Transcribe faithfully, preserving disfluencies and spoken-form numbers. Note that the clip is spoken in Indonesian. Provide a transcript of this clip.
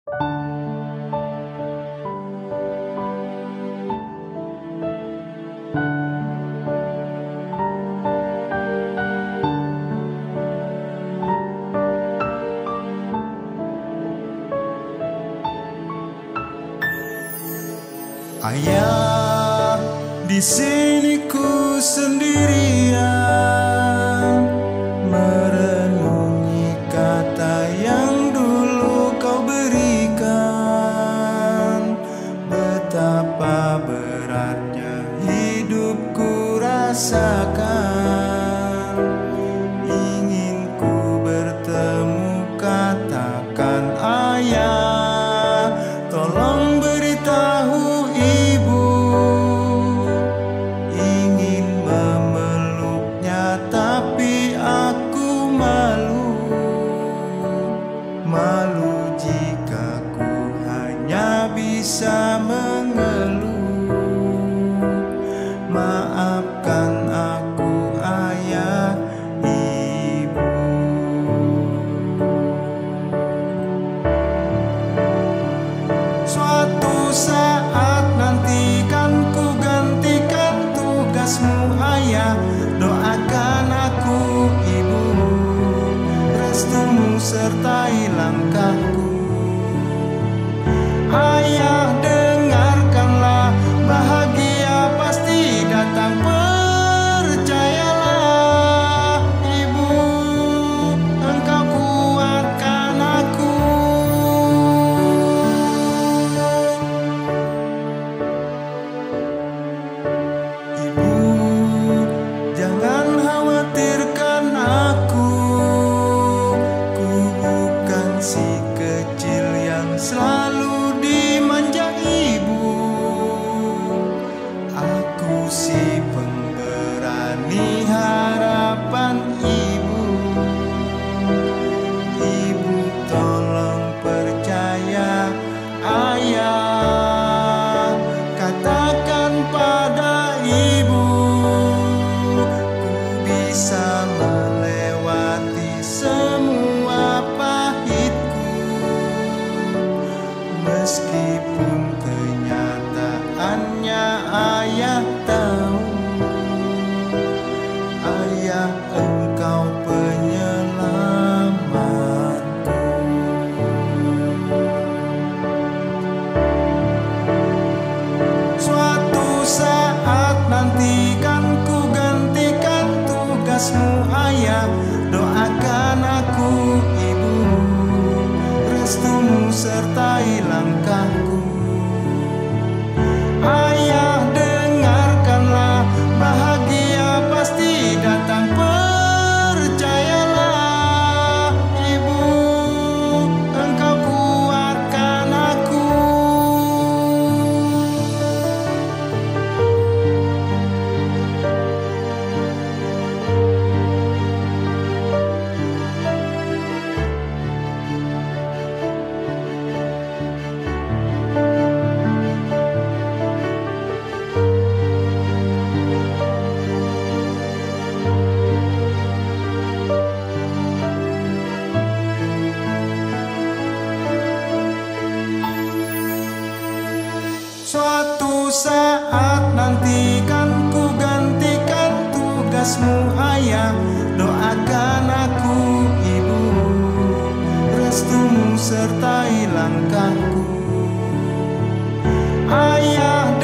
Ayah, di sini ku sendirian, merenungi kata yang dulu kau berikan. Betapa beratnya hidupku rasakan. Ingin ku bertemu, katakan ayah, tolong beritahu ibu. Ingin memeluknya tapi aku malu. Malu jika ku hanya bisa mengeluh. Maafkan aku ayah, ibu. Suatu saat nanti kan ku gantikan tugasmu ayah. Doakan aku ibu, restumu sertai langkahku. Ayah, dengarkanlah, bahagia pasti datang, percayalah. Ibu, engkau kuatkan aku. Ibu, jangan khawatirkan aku. Ku bukan si kecil yang selalu dimanja ibu. Aku si pemberani harapan ibu. Ibu tolong percaya ayah. Katakan pada ibu, ku bisa melewati semua pahitku. Meskipun kenyataannya ayah tahu, ayah engkau penyelamatku. Suatu saat nanti kan ku gantikan tugasmu ayah. Doakan aku ibu, restumu sertai langkahku. Ayah, dengarkanlah, bahagia pasti datang, percayalah. Ibu, engkau kuatkan aku. Suatu saat nanti kan ku gantikan tugasmu ayah. Doakan aku ibu, restumu sertai langkahku. Ayah,